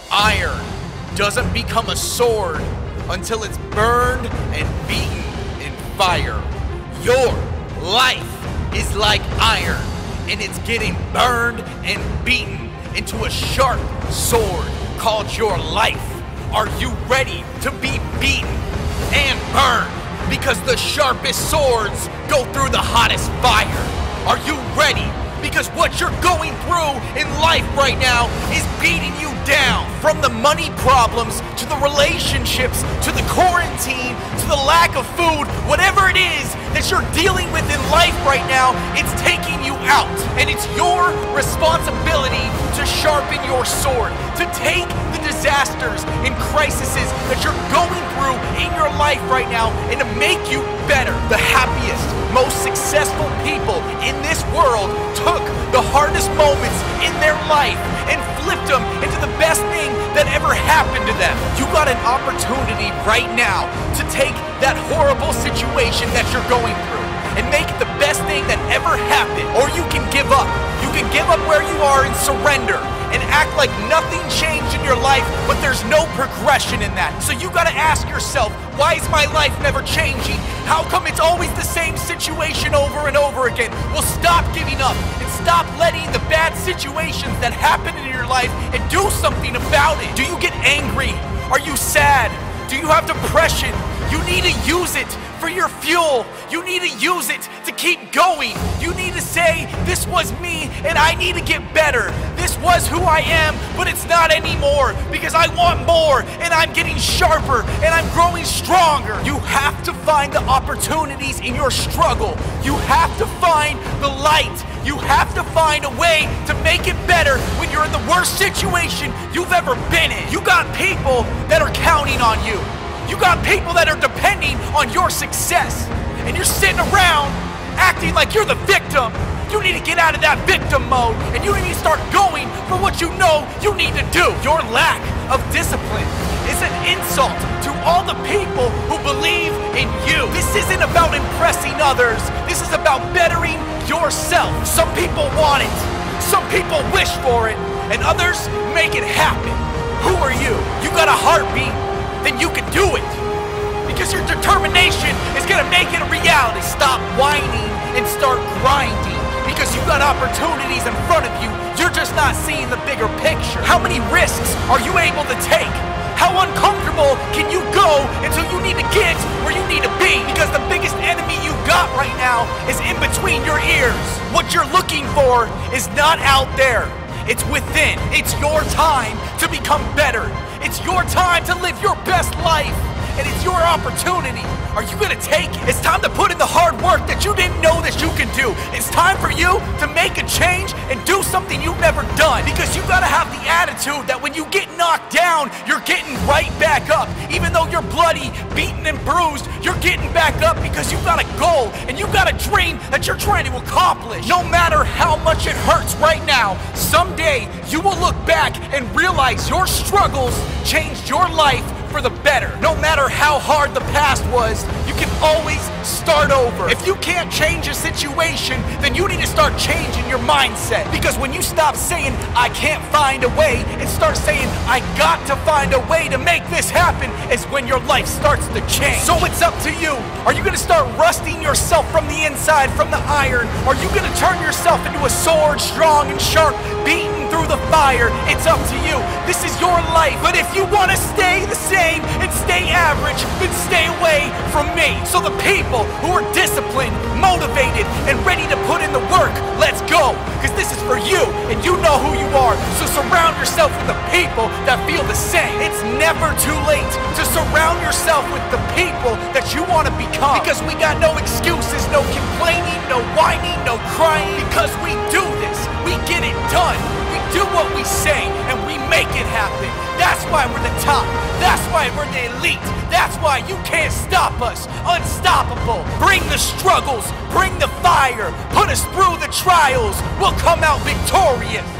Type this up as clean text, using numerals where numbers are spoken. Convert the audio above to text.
Iron doesn't become a sword until it's burned and beaten in fire. Your life is like iron, and it's getting burned and beaten into a sharp sword called your life. Are you ready to be beaten and burned? Because the sharpest swords go through the hottest fire. Are you ready? Because what you're going through in life right now is beating you down. From the money problems, to the relationships, to the quarantine, to the lack of food, whatever it is that you're dealing with in life right now, it's taking you out. And it's your responsibility to sharpen your sword, to take the disasters and crises that you're going through in your life right now and to make you better. The happiest, most successful people in this world took the hardest moments in their life and flipped them into the best thing that ever happened to them. You got an opportunity right now to take that horrible situation that you're going through and make it the best thing that ever happened. Or you can give up. You can give up where you are and surrender and act like nothing changed in your life, but there's no progression in that. So you gotta ask yourself, why is my life never changing? How come it's always the same situation over and over again? Well, stop giving up and stop letting the bad situations that happen in your life and do something about it. Do you get angry? Are you sad? Do you have depression? You need to use it for your fuel. You need to use it to keep going. You need to say, this was me and I need to get better. This was who I am, but it's not anymore because I want more and I'm getting sharper and I'm growing stronger. You have to find the opportunities in your struggle. You have to find the light. You have to find a way to make it better when you're in the worst situation you've ever been in. You got people that are counting on you. You got people that are depending on your success, and you're sitting around acting like you're the victim. You need to get out of that victim mode, and you need to start going for what you know you need to do. Your lack of discipline is an insult to all the people who believe in you. This isn't about impressing others. This is about bettering yourself. Some people want it. Some people wish for it, and others make it happen. Who are you? You got a heartbeat. Then you can do it. Because your determination is gonna make it a reality. Stop whining and start grinding. Because you got opportunities in front of you. You're just not seeing the bigger picture. How many risks are you able to take? How uncomfortable can you go until you need to get where you need to be? Because the biggest enemy you got right now is in between your ears. What you're looking for is not out there. It's within. It's your time to become better. It's your time to live your best life, and it's your opportunity. Are you gonna take it? It's time to put in the hard work that you didn't know that you can do. It's time for you to make a change and do something you've never done. Because you gotta have the attitude that when you get knocked down, you're getting right back up. Even though you're bloody, beaten, and bruised, you're getting back up because you got a goal and you got a dream that you're trying to accomplish. No matter how much it hurts right now, someday you will look back and realize your struggles changed your life for the better. No matter how hard the past was, you can always start over. If you can't change a situation, then you need to start changing your mindset. Because when you stop saying, I can't find a way, and start saying, I got to find a way to make this happen, is when your life starts to change. So it's up to you. Are you gonna start rusting yourself from the inside, from the iron? Are you gonna turn yourself into a sword, strong and sharp, beaten through the fire? It's up to you. This is your life. But if you wanna stay the same and stay average, then stay away from me. So the people who are disciplined, motivated, and ready to put in the work, let's go. Because this is for you, and you know who you are. So surround yourself with the people that feel the same. It's never too late to surround yourself with the people that you want to become. Because we got no excuses, no complaining, no whining, no crying. Because we do this, we get it done. We do what we say, and we make it happen. That's why we're the top. That's why we're the elite. That's why you can't stop us. Unstoppable. Bring the struggles. Bring the fire. Put us through the trials. We'll come out victorious.